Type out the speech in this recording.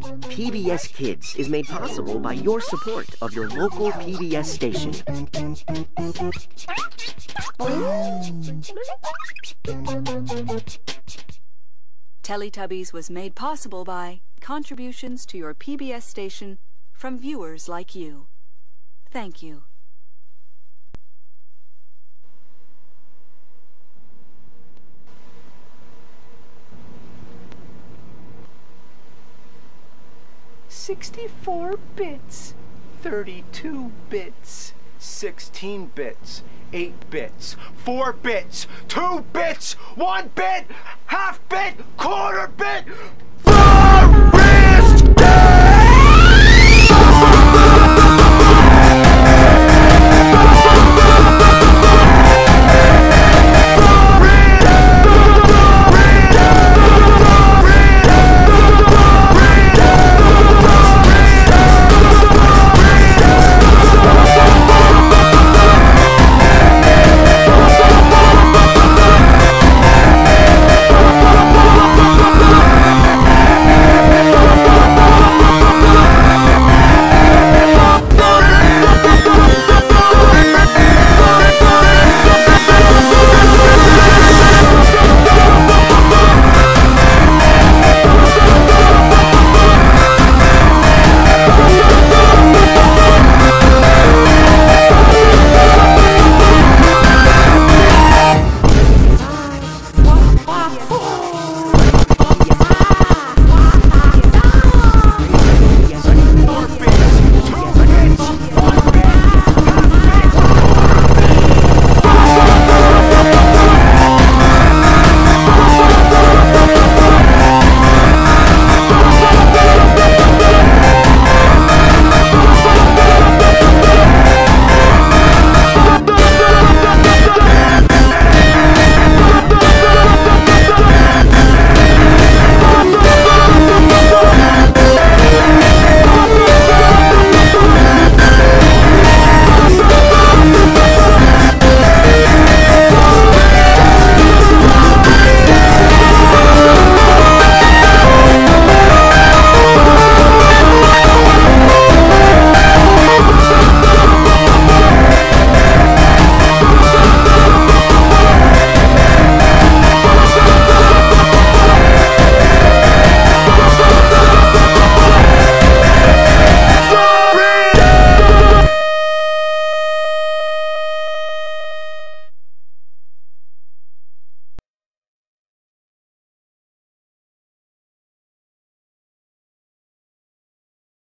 PBS Kids is made possible by your support of your local PBS station. Teletubbies was made possible by contributions to your PBS station from viewers like you. Thank you. "64 bits, 32 bits, 16 bits, 8 bits, 4 bits, 2 bits, 1 bit, half bit, quarter bit,